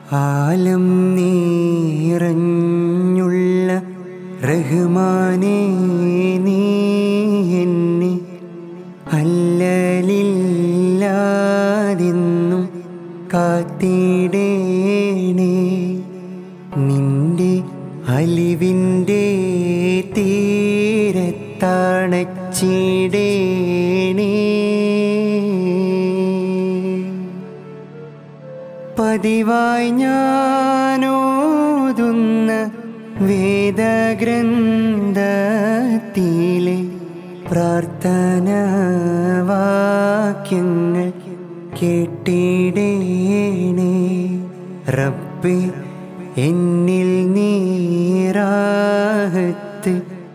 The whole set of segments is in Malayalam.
ആലം നിറഞ്ഞുള്ള റഹ്മാനേ, നീ എന്നെ അല്ലലില്ലാതെന്നും കാത്തിടേണേ. നിന്റെ അലിവിൻ്റെ തീരത്തണച്ചിടേണേ. പതിവായി ഞാനോതുന്ന വേദഗ്രന്ഥത്തിലെ പ്രാർത്ഥനാ വാക്യങ്ങൾ കേട്ടിടേണേ. റബ്ബേ, എന്നിൽ നീ റാഹത്ത്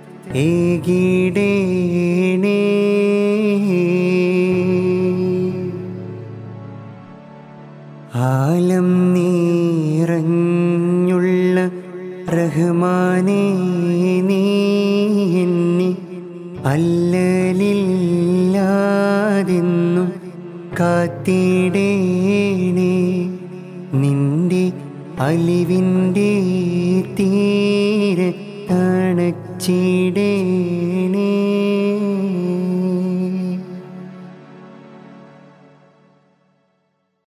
ഏകിടേണേ. ആലം നിറഞ്ഞുള്ള റഹ്മാനേ, നീ എന്നെ അല്ലലില്ലാതെന്നും കാത്തിടേണേ. നിന്റെ അലിവിൻ്റെ തീരത്തണച്ചിടേണേ.